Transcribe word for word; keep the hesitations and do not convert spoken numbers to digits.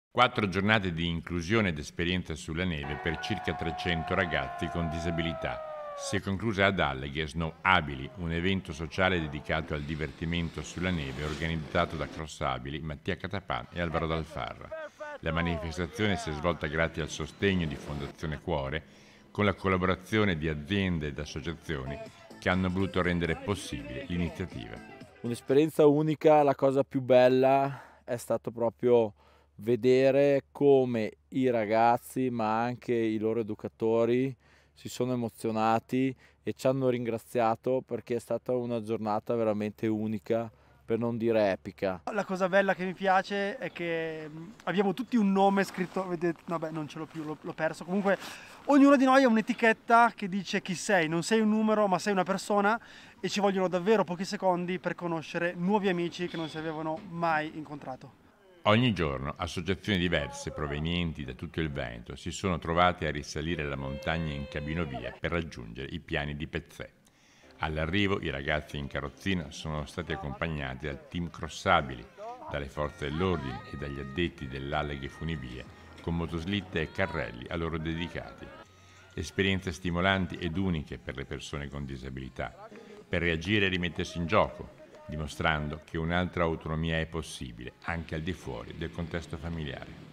Quattro giornate di inclusione ed esperienza sulla neve per circa trecento ragazzi con disabilità. Si è conclusa ad Alleghe Snow Abili, un evento sociale dedicato al divertimento sulla neve organizzato da Cross Abili, Mattia Catapan e Alvaro Dalfarra. La manifestazione si è svolta grazie al sostegno di Fondazione Cuore, con la collaborazione di aziende ed associazioni che hanno voluto rendere possibile l'iniziativa. Un'esperienza unica, la cosa più bella è stato proprio vedere come i ragazzi, ma anche i loro educatori, si sono emozionati e ci hanno ringraziato perché è stata una giornata veramente unica, per non dire epica. La cosa bella che mi piace è che abbiamo tutti un nome scritto, vedete, vabbè non ce l'ho più, l'ho perso, comunque ognuno di noi ha un'etichetta che dice chi sei, non sei un numero ma sei una persona, e ci vogliono davvero pochi secondi per conoscere nuovi amici che non si avevano mai incontrato. Ogni giorno associazioni diverse provenienti da tutto il Veneto si sono trovate a risalire la montagna in cabinovia per raggiungere i piani di Pezzè. All'arrivo i ragazzi in carrozzina sono stati accompagnati dal team Crossabili, dalle forze dell'ordine e dagli addetti dell'Alleghe Funivie, con motoslitte e carrelli a loro dedicati. Esperienze stimolanti ed uniche per le persone con disabilità, per reagire e rimettersi in gioco, dimostrando che un'altra autonomia è possibile anche al di fuori del contesto familiare.